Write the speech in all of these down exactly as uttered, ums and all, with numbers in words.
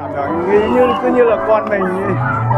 nghĩ như cứ như là con mình ấy.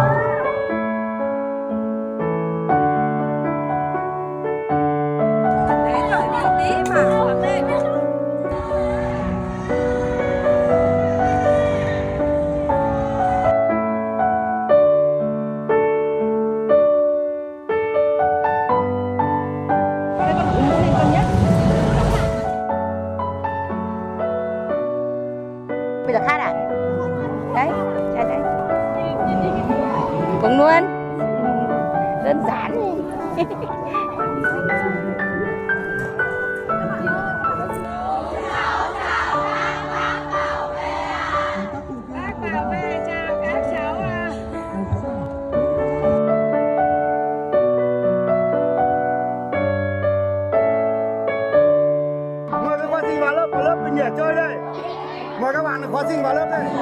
Bây giờ khác à? Đấy, đây đây. Cùng luôn. Đơn giản. Mời các khóa sinh vào lớp, vào lớp mình nhảy chơi đây. Mời các bạn khóa sinh vào lớp đây.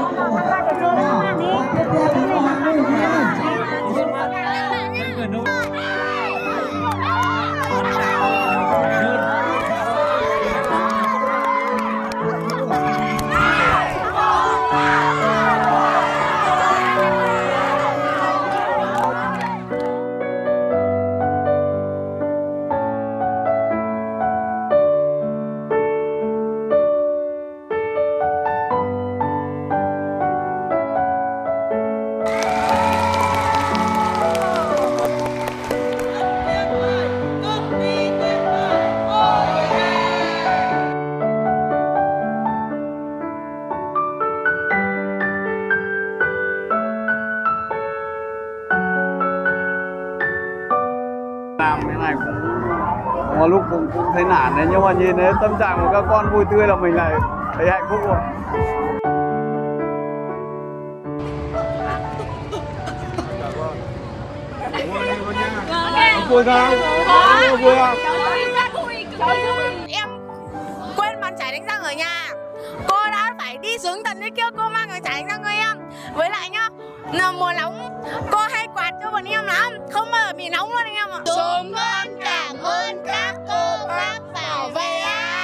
Làm thế này cũng có lúc cũng, cũng thấy nản đấy, nhưng mà nhìn thấy tâm trạng của các con vui tươi là mình lại thấy hạnh phúc rồi. Vui không? Vui không? Em quên bàn chải đánh răng ở nhà. Cô đã phải đi xuống tận nơi kia cô mang cái chải đánh răng cho em. Với lại nhá, là mùa nóng cô hay quạt cho bọn em lắm, không bao giờ bị nóng luôn anh em ạ. Chúng con cảm ơn các cô bác bảo vệ.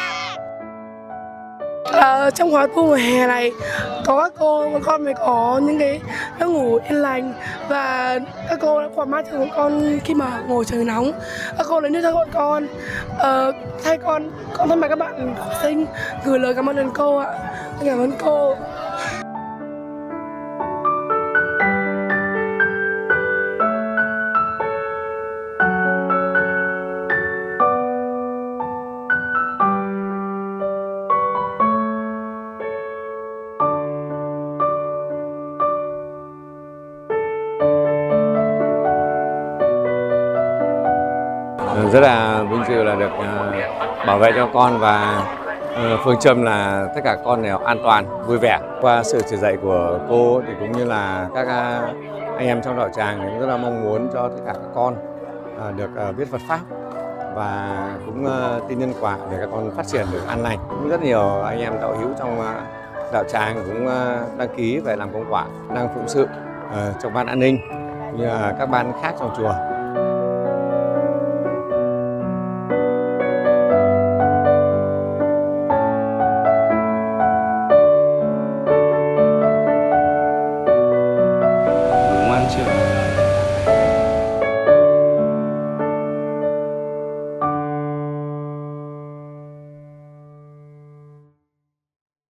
Ờ, trong khóa tu mùa hè này có các cô và con mới có những cái giấc ngủ yên lành, và các cô đã quạt mát cho bọn con khi mà ngồi trời nóng. Các cô lấy nước cho bọn con. Ờ, thay con con thay mặt các bạn học sinh gửi lời cảm ơn đến cô ạ. Cảm ơn cô. Rất là vinh dự là được uh, bảo vệ cho con, và uh, phương châm là tất cả con đều an toàn, vui vẻ. Qua sự chỉ dạy của cô thì cũng như là các uh, anh em trong đạo tràng cũng rất là mong muốn cho tất cả các con uh, được uh, biết Phật pháp và cũng uh, tin nhân quả để các con phát triển được an lành. Cũng rất nhiều anh em đạo hữu trong uh, đạo tràng cũng uh, đăng ký về làm công quả, đang phụng sự uh, trong ban an ninh như uh, các ban khác trong chùa.